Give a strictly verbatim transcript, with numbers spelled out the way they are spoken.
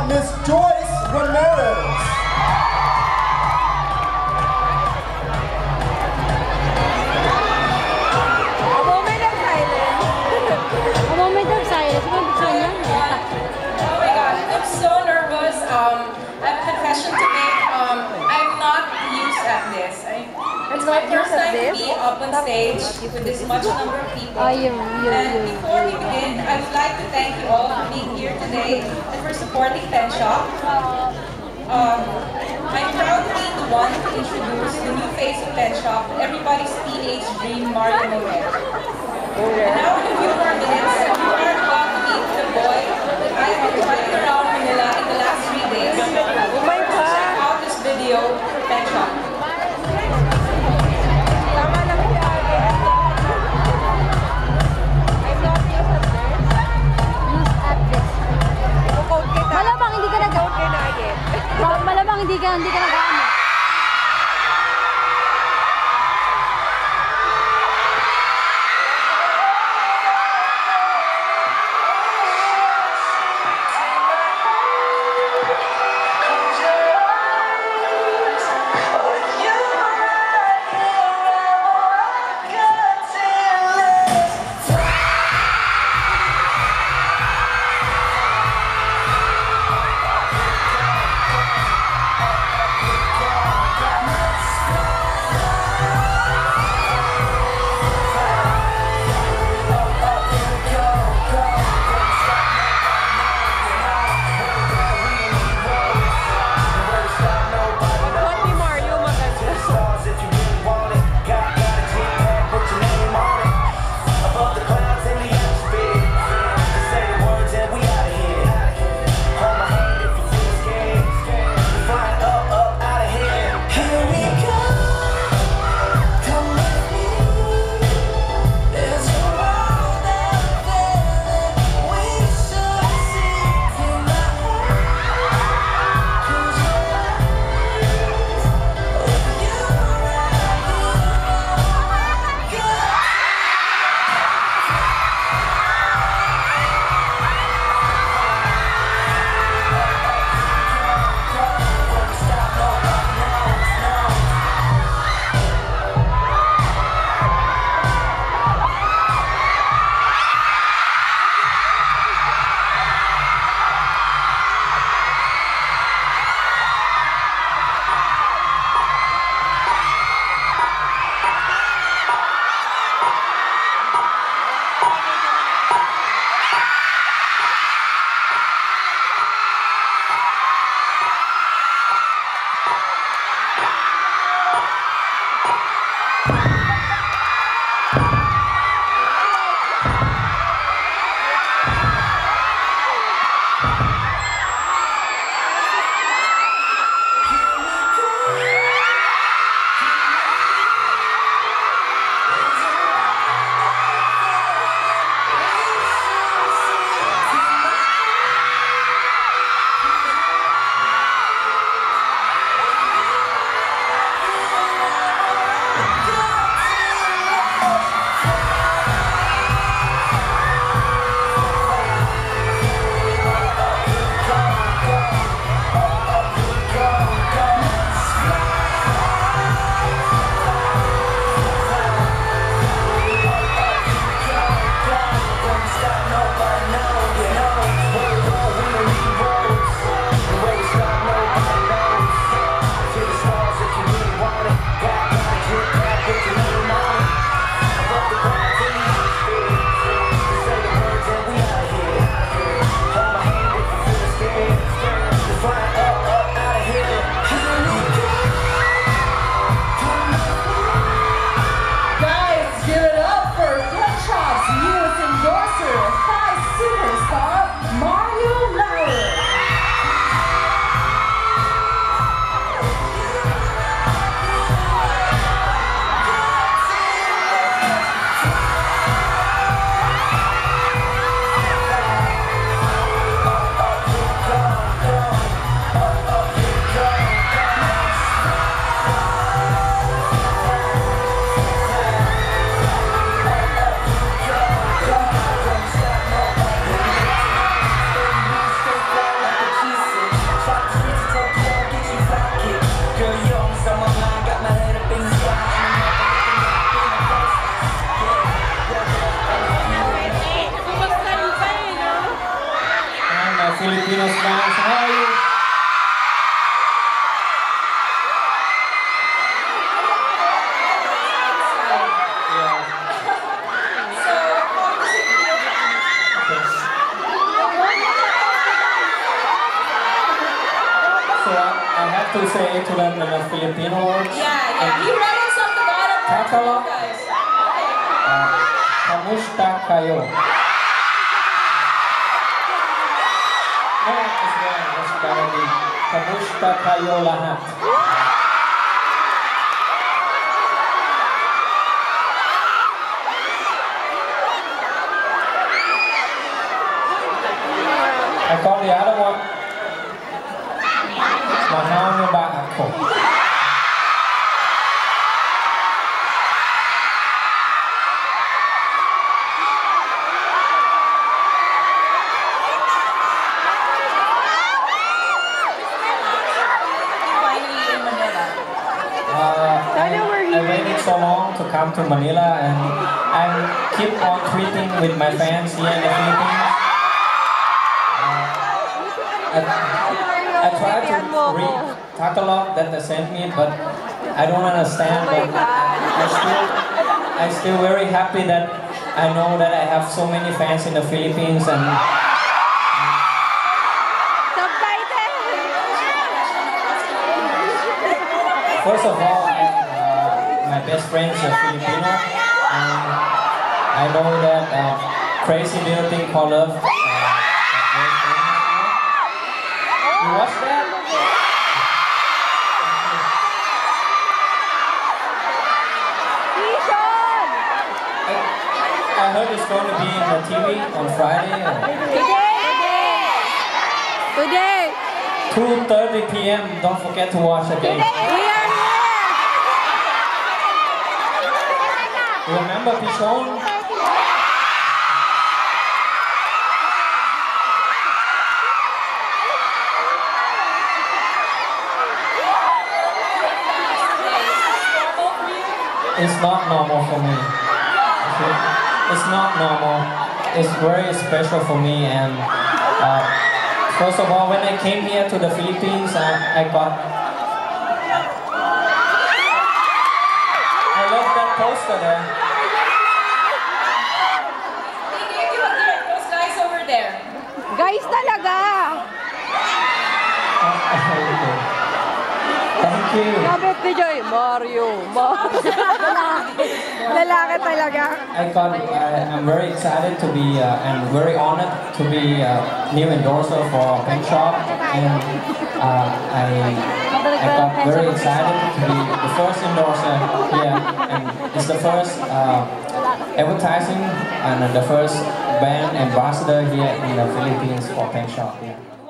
Miss Joyce Ramirez. A moment of silence. A moment of silence. Oh my God, I'm so nervous. Um, I have a confession to make. Um, I'm not used at this. I, it's my first time to be up on stage with this much number of people. And before we begin, I would like to thank you all for being here today and for supporting Penshoppe. Um, I'm proud to be the one to introduce the new face of Penshoppe, everybody's teenage dream, Maurer. And now in a few more minutes, you are about to meet the boy that I have been driving around Manila in the last three days. Oh my God! Check out this video for Penshoppe. Malamang hindi ka nag-gamit. Malamang hindi ka hindi ka nag-gamit. learn the Filipino words. Yeah, yeah. He read it from the bottom part for you guys. Okay. Uh, Kamusta kayo? No, it's wrong. It's gotta be Kamusta kayo lahat? I call the other one Mahal niyo ba ako? Finally in Manila. Uh, I, I waited so long to come to Manila, and I keep on tweeting with my fans here in the Philippines. Uh, I, I try to read Tagalog that they sent me, but I don't understand. But I still, I still very happy that I know that I have so many fans in the Philippines, and first of all, I, uh, my best friends are Filipino, and I know that uh, crazy little thing called love. Uh, you watch that? I, I heard it's going to be in the T V on Friday. Today! two thirty p m Don't forget to watch again. We are Remember Penshoppe? It's not normal for me. It's not normal. It's very special for me, and uh, first of all, when I came here to the Philippines, I, I got I love that poster there. Those guys over there. guys talaga! Thank you. Sabi ni Joy, Mario, Mario. Lalaki talaga. I got. I, I'm very excited to be uh, and very honored to be a new endorser for Penshoppe, and uh, I I got very excited to be the first endorser here, and it's the first uh, advertising and the first brand ambassador here in the Philippines for Penshoppe. Yeah.